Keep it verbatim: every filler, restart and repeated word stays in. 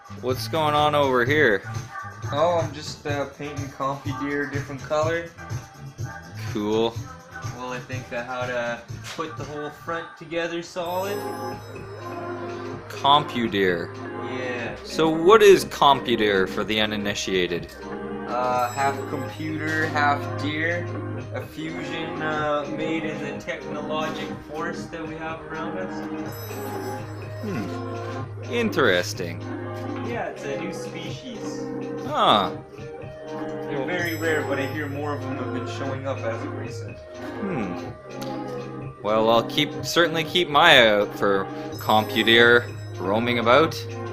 What's going on over here? Oh, I'm just uh, painting Compu-Deer different color. Cool. Well, I think uh, how to put the whole front together solid. Compu-Deer. Yeah. So what is Compu-Deer for the uninitiated? Uh, half computer, half deer. A fusion uh, made in the technologic force that we have around us. Hmm. Interesting. Yeah, it's a new species. Ah. They're very rare, but I hear more of them have been showing up as of recent. Hmm. Well, I'll keep certainly keep my eye out for Compu-Deer roaming about.